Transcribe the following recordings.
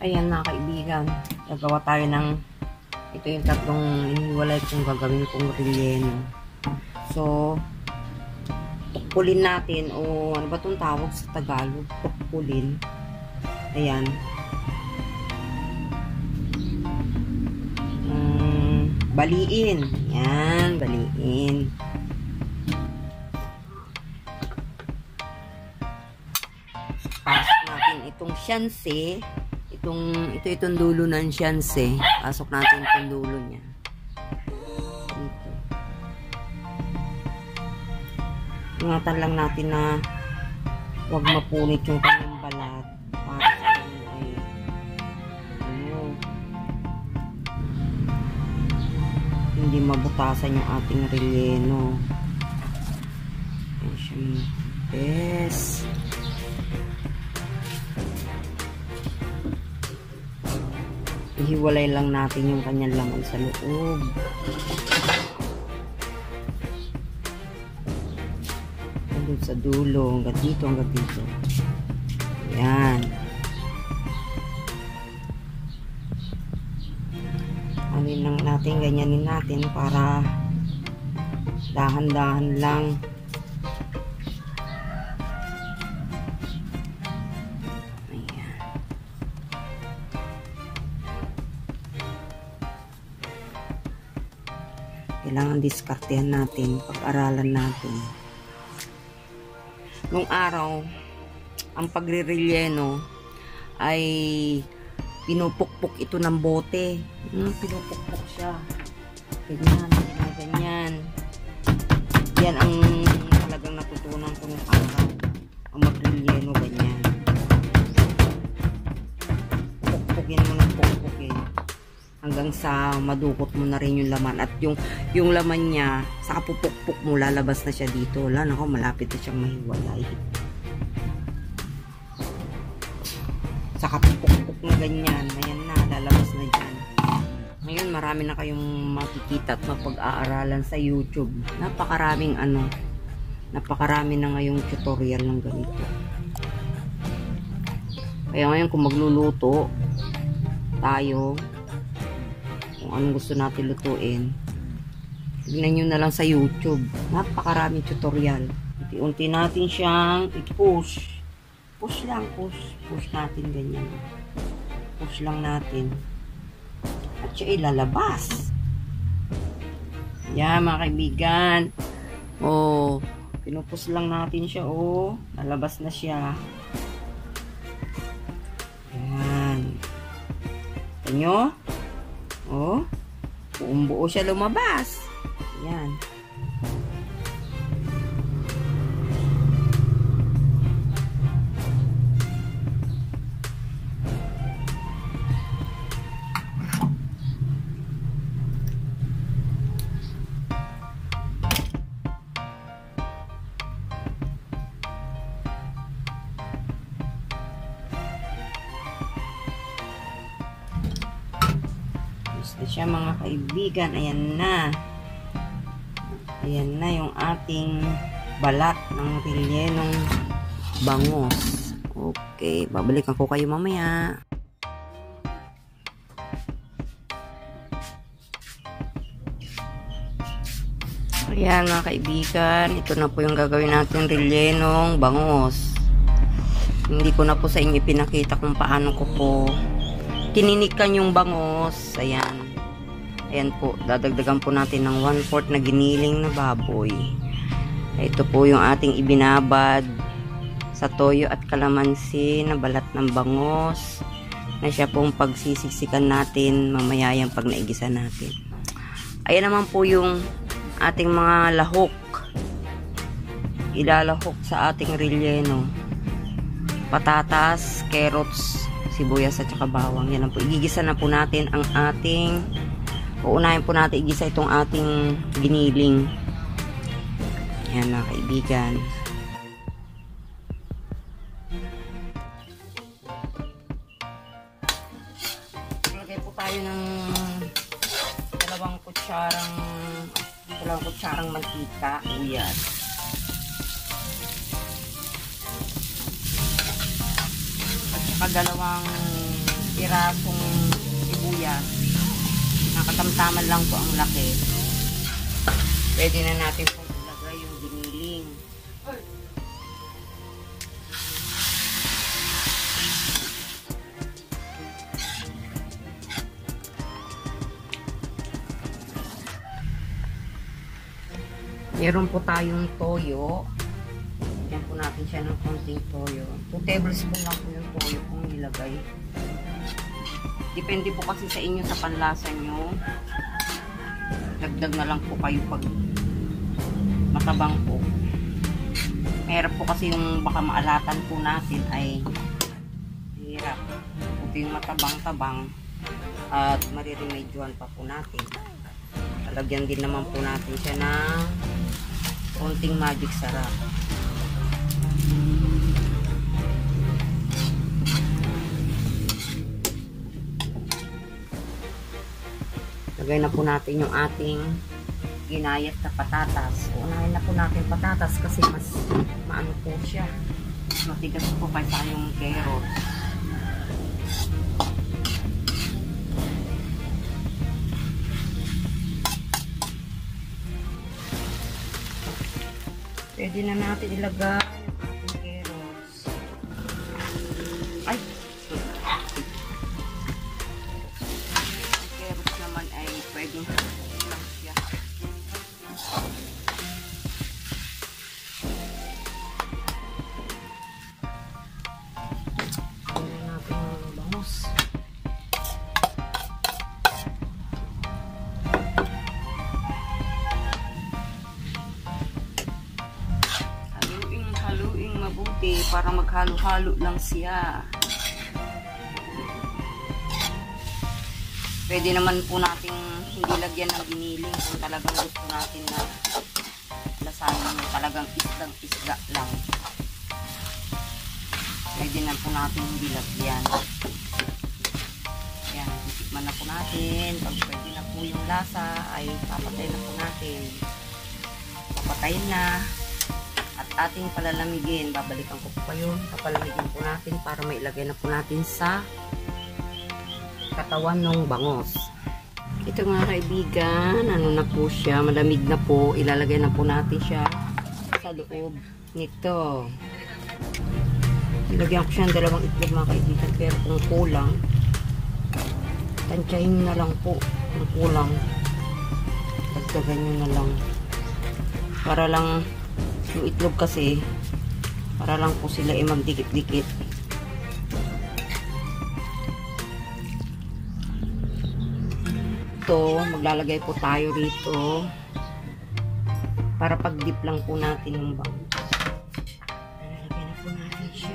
Ayan mga kaibigan, gagawa tayo ng ito yung tatlong iniwalay kong gagawin kong relleno. So, tukpulin natin o ano ba itong tawag sa Tagalog? Tukpulin. Ayan. Baliin. Ayan, baliin. Pasok natin itong siyanse. Itong dulo ng siyanse. Pasok natin itong dulo niya. Dito. Ingatan lang natin na huwag mapunit yung kanyang balat. Para sa kanya ay hindi mabutasan yung ating relleno. Ayan siya mga bes. Ihiwalay lang natin yung kanyang laman sa loob. Hanggang sa dulo, hanggang dito, hanggang dito. Ayan. Alin lang natin, ganyanin natin para dahan-dahan lang. Kailangan diskartehan natin, pag-aralan natin. Nung araw, ang pagre-relleno ay pinupukpok ito ng bote. Pinupukpok siya. Ganyan, ganyan. Yan ang talagang natutunan ko nung araw. Ang mag-relleno, ganyan. Pukpukin mo ng pukpukin. Hanggang sa madukot mo na rin yung laman. At yung laman niya, sa kapupukpuk mo, lalabas na siya dito. Wala na ako, malapit na siyang mahiwalay. Sa kapupukpuk na ganyan, ayan na, lalabas na dyan. Ngayon, marami na kayong makikita at mapag-aaralan sa YouTube. Napakarami na ngayong tutorial ng ganito. Kaya ngayon, kung magluluto tayo, kung anong gusto natin lutuin, tignan nyo na lang sa YouTube. Napakaraming tutorial. Unti-unti natin siyang i-push. Push lang, push. Push natin ganyan. Push lang natin. At siya ilalabas. Yan mga kaibigan. Oh, pinupush lang natin siya. Oh, lalabas na siya. Yan. Ito nyo? Oh, buong-buo siya lumabas. Ayan. Gusto siya mga kaibigan. Ayan na. Ayan na yung ating balat ng rellenong bangos. Okay. Babalikan ko kayo mamaya. Ayan mga kaibigan. Ito na po yung gagawin natin rellenong bangos. Hindi ko na po sa inyo pinakita kung paano ko po kininikan yung bangos. Ayan. Ayan po. Dadagdagan po natin ng 1/4 na giniling na baboy. Ito po yung ating ibinabad sa toyo at kalamansi na balat ng bangos. Na siya pong pagsisiksikan natin mamaya yung pag naigisa natin. Ayan naman po yung ating mga lahok. Ilalahok sa ating relleno. Patatas, carrots, sibuyas at saka bawang. Yan na po. Igigisa na po natin ang ating, uunahin po natin igisa itong ating giniling. Yan mga kaibigan. Lagay po tayo ng dalawang kutsarang mantika. Ayan. pirasong sibuyas. Nakatamtaman lang po ang laki. Pwede na natin po ilagay yung giniling. Meron po tayong toyo. Yan po natin siya ng konting toyo. 2 tablespoon lang po yung toyo kung nilagay. Depende po kasi sa inyo sa panlasa nyo. Dagdag na lang po kayo pag matabang po. Mahirap po kasi yung baka maalatan po natin ay mahirap. Ito yung matabang-tabang at mariremedyohan pa po natin. Talagyan din naman po natin siya ng konting magic sarap. Lagay na po natin yung ating ginayat na patatas. Unahin na po natin patatas kasi mas maano po siya. Matigas po kaysa yung carrots. Pwede na natin ilagay yung ating carrots. Ay! Ang carrots naman ay pwedeng lang siya. Pwede natin yung bangus. Haluing mabuti para maghalo-halo lang siya. Pwede naman po nating hindi lagyan ng giniling kung talagang gusto natin na lasahin talagang isda lang. Pwede na po natin hindi lagyan. Yan, titikman na po natin. Pag pwede na po yung lasa ay papatayin na po natin. Papatayin na. At ating palalamigin. Babalikan ko po kayo. Papalamigin po natin para mailagay na po natin sa katawan ng bangos. Ito nga kaibigan, ano na po siya, malamig na po. Ilalagay na po natin siya sa loob nito. Ilagyan ko siya ng 2 itlog mga kaibigan. Pero kung kulang, tansyahin na lang po. Kung kulang, dagdagan nyo na lang. Para lang yung itlog kasi para lang po sila ay magdikit-dikit. Ito, maglalagay po tayo rito para pag-dip lang po natin yung bangus. Lalagay na po natin siya.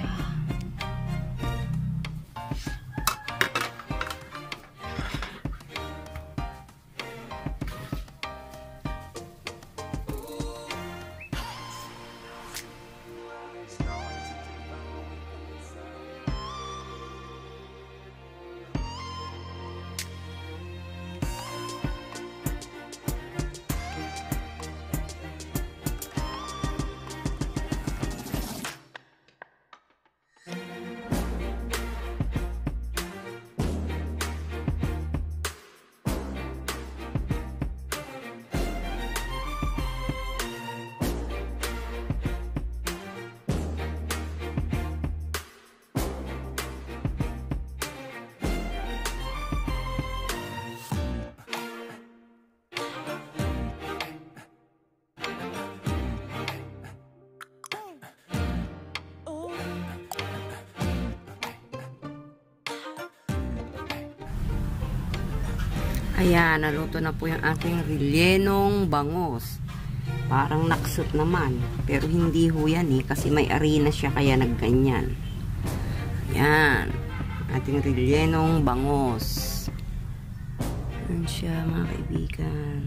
Ayan, naluto na po yung ating rellenong bangos. Parang naksot naman. Pero hindi ho yan kasi may arena siya kaya nagganyan. Ayan. Ating rellenong bangos. Ayan siya mga kaibigan.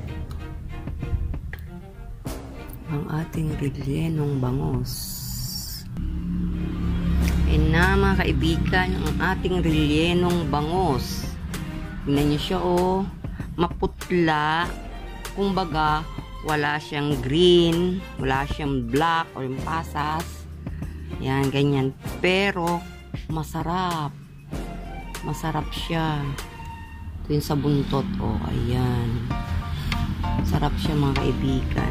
Ang ating rellenong bangos. Ayan na mga kaibigan, ang ating rellenong bangos. Tingnan nyo siya maputla. Kumbaga, wala siyang green, wala siyang black or yung pasas. Yan, ganyan. Pero, masarap. Masarap siya. Ito yung sa buntot. Oh, ayan. Sarap siya mga kaibigan.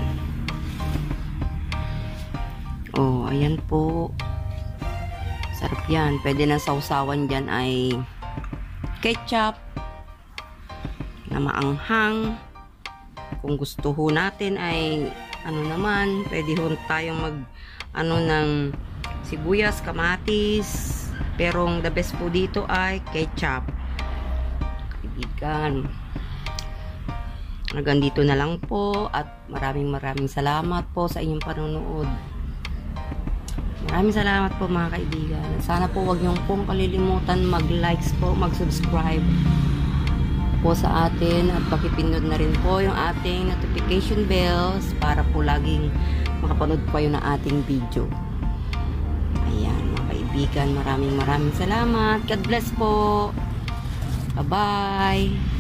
Oh, ayan po. Sarap yan. Pwede na sausawan dyan ay ketchup na maanghang. Kung gusto ho natin ay ano naman, pwede ho tayong mag ng sibuyas, kamatis. Pero the best po dito ay ketchup. Kaibigan. Hanggang dito na lang po at maraming salamat po sa inyong panonood. Maraming salamat po mga kaibigan. Sana po wag niyong pong kalilimutan mag-likes po, mag-subscribe po sa atin at pakipindot na rin po yung ating notification bells para po laging makapanood po kayo ng ating video. Ayan mga kaibigan, maraming salamat. God bless po. Bye-bye.